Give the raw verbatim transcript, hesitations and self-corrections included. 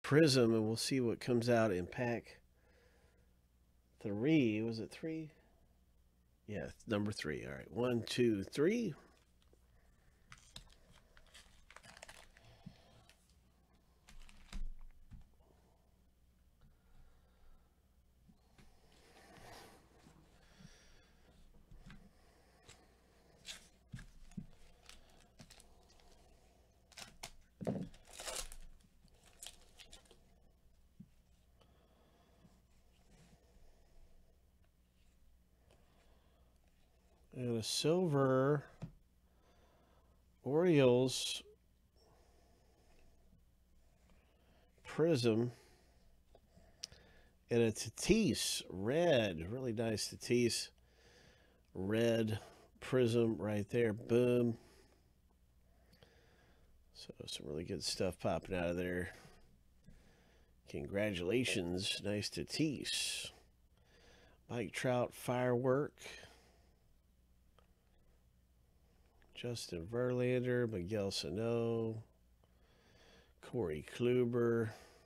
Prizm, and we'll see what comes out in pack three. Was it three? Yeah, number three. All right, one, two, three. And a silver Orioles Prizm. And a Tatis red. Really nice Tatis red Prizm right there. Boom. So some really good stuff popping out of there. Congratulations. Nice Tatis. Mike Trout firework. Justin Verlander, Miguel Sano, Corey Kluber,